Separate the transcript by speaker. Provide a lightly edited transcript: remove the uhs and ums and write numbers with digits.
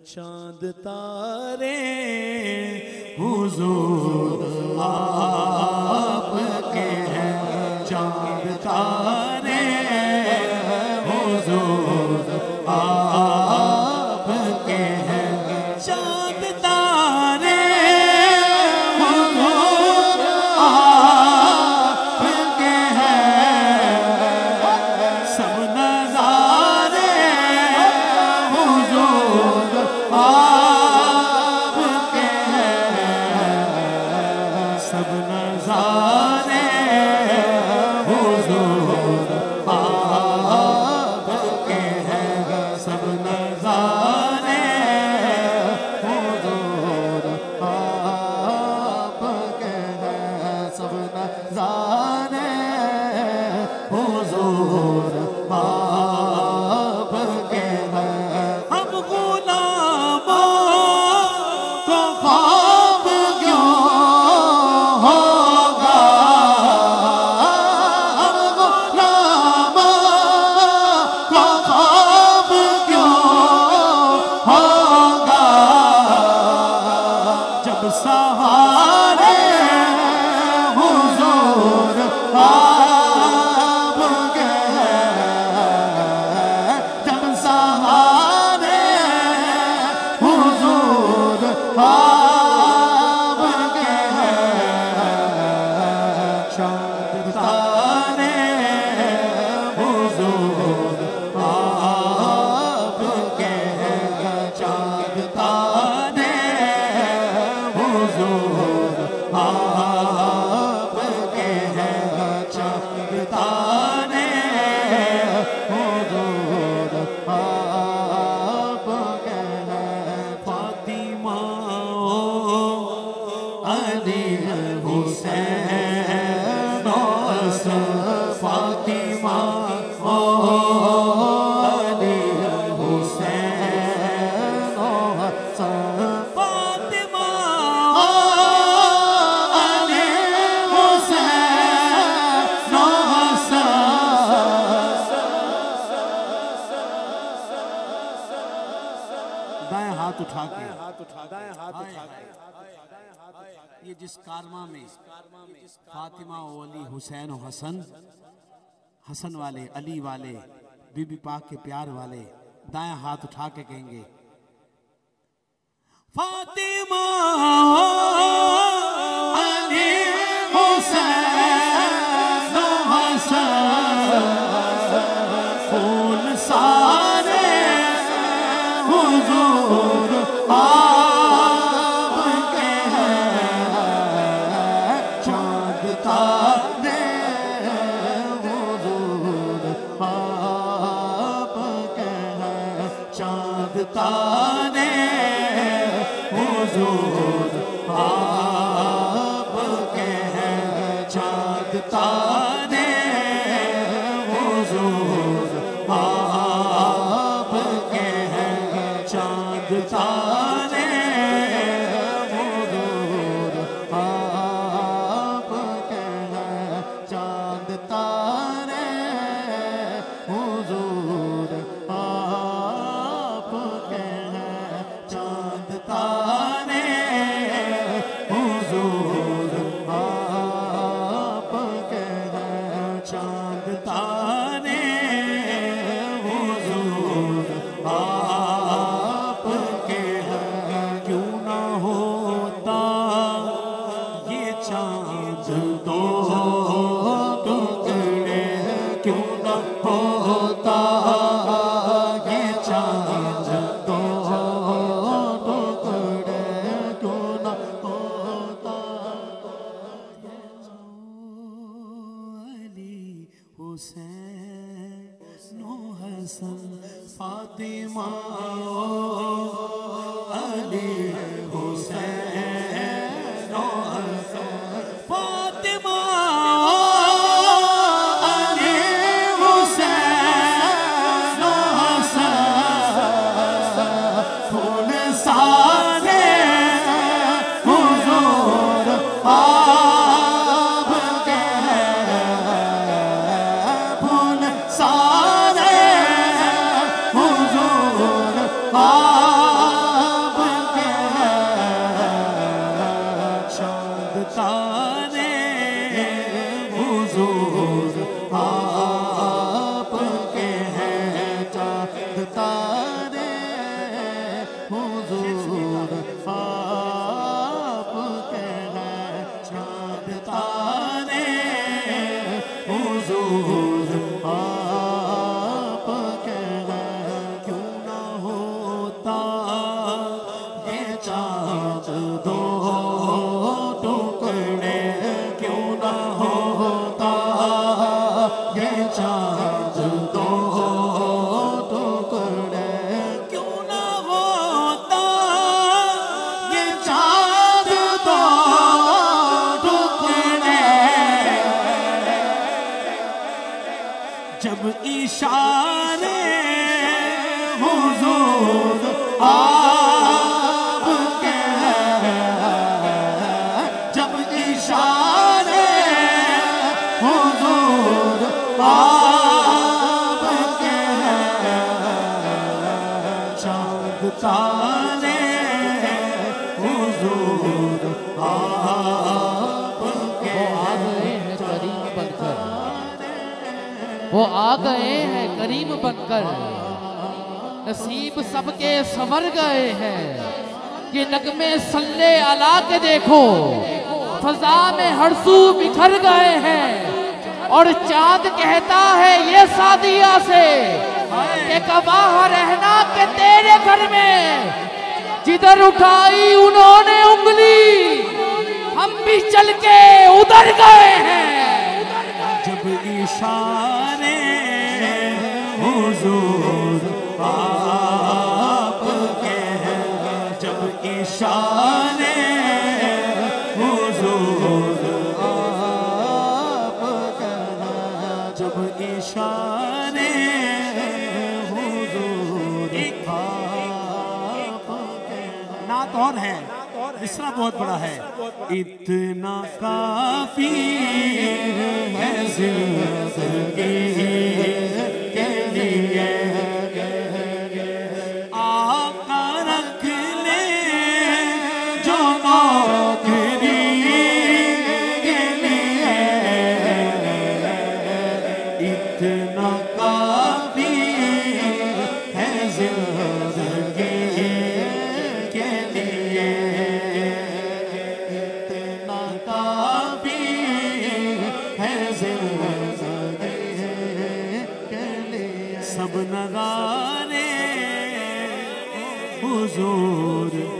Speaker 1: چاند تارے حضور آپ کے ہیں، چاند تارے حضور آپ کے ہیں، چاند تارے حضور آپ کے ہیں، سب نظارے حضور آپ کے ہیں، سب نظارے حضور آپ کے ہیں، سب نظارے حضور آپ کے ہیں، سب نظارے حضور آپ کے ہیں۔ ہم غلاموں کو خواب کیوں ہوگا، ہم غلاموں کو خواب کیوں ہوگا، جب سہارے حضور آپ کے ہیں، جب سہارے حضور آپ کے ہیں، چاند تارے حضور آپ کے ہیں، چاند تارے حضور آپ کے ہیں، چاند تارے حضور آپ کے ہیں۔ فاطمہ علی حسین حسن، فاطمہ علی حسین حسن، فاطمہ علی حسین حسن۔ دائیں ہاتھ اٹھا کے، یہ جس کارواں میں فاطمہ و علی حسین و حسن، حسن والے، علی والے، بی بی پاک کے پیار والے، دائیں ہاتھ اٹھا کے کہیں گے فاطمہ علی حسین و حسن، پھول سارے حضور آپ کے ہیں، چاند تارے حضور آپ کے ہیں، چاند تارے حضور آپ کے ہیں، چاند تارے حضور آپ کے ہیں، چاند تارے حضور آپ کے ہیں، چاند تارے حضور آپ کے ہیں، چاند تارے حضور آپ کے ہیں، چاند تارے حضور آپ کے ہیں، حضور آپ کے ہیں چاند تارے حضور آپ کے ہیں کیوں نہ ہوتا یہ چاند دو ٹکڑے کیوں نہ ہوتا یہ چاند دو ٹکڑے کیوں نہ ہوتا یہ چاند دو ٹکڑے جب اشارے حضور آپ کے جب اشارے حضور آپ کے چاند تارے حضور آپ کے
Speaker 2: وہ آ گئے ہیں کریم بن کر نصیب سب کے سنور گئے ہیں یہ نغمے صلی علیہ کے دیکھو فضا میں ہر سو بکھر گئے ہیں اور چاند کہتا ہے یہ سعدیہ سے کہ گواہ رہنا کہ تیرے گھر میں جدھر اٹھائی انہوں نے انگلی ہم بھی چل کے ادھر گئے ہیں
Speaker 1: جب اشارے حضور آپ کے ہیں جب اشارے حضور آپ کے ہیں جب اشارے حضور آپ کے ہیں نعت اور ہے مصرع بہت بڑا ہے اتنا کافی ہے زندگی کے لیے آقا رکھ لے جو نوکری کے لیے اتنا کافی ہے زندگی کے لیے اتنا کافی ہے زندگی کے لیے سب نظارے حضور